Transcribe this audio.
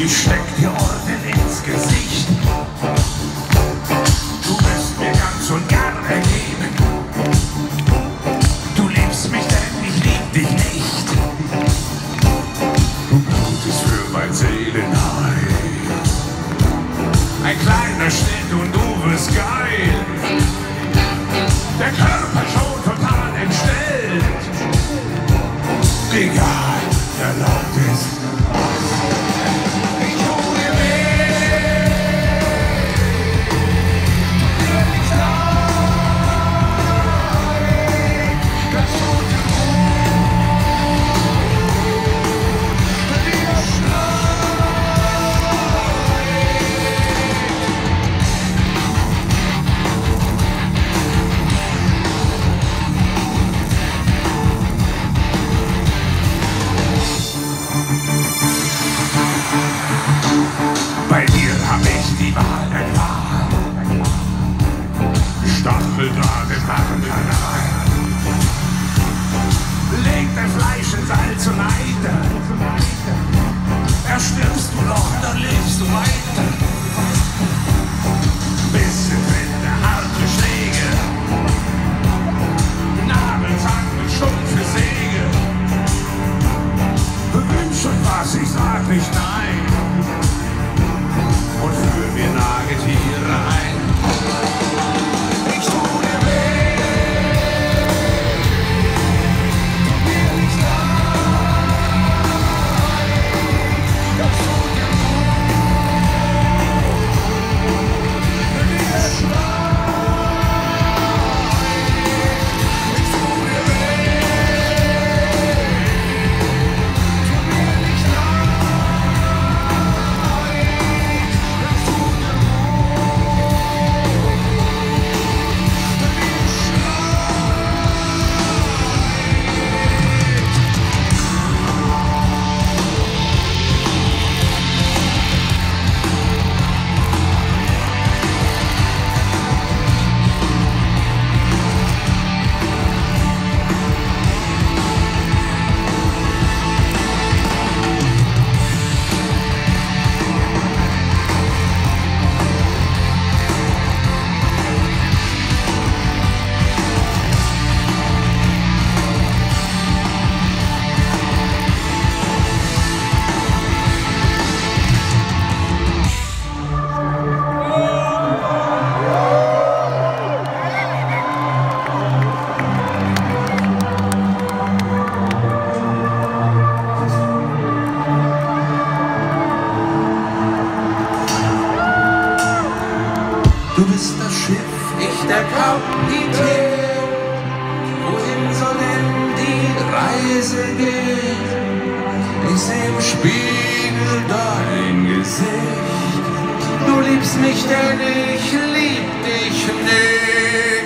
Ich steck dir Orden ins Gesicht. Du wirst mir ganz und gar ergeben. Du liebst mich, denn ich lieb dich nicht. Du blutest für mein Seelenheil. Ein kleiner Schnitt und du wirst geil. Der Körper schon total entstellt. Egal, erlaubt ist. Bei dir hab ich die Wahl erfahren. Stacheldraht im Harnkanal. Leg dein Fleisch in Salz und Eiter. Erstirbst du noch, dann lebst du weiter. Bisschen Wände, harte Schläge. Nabeltang und stumpfe Säge. Wünsch und was, ich sag nicht nein. Und führ mir Nagetiere ein. Ich tu dir weh, tu mir nicht leid. Das tut dir gut, wenn ich schrei. Ich tu dir weh, tu mir nicht leid. Du bist das Schiff, ich der Kapitän. Wohin soll denn die Reise gehen? Ich seh im Spiegel dein Gesicht. Du liebst mich, denn ich lieb dich nicht.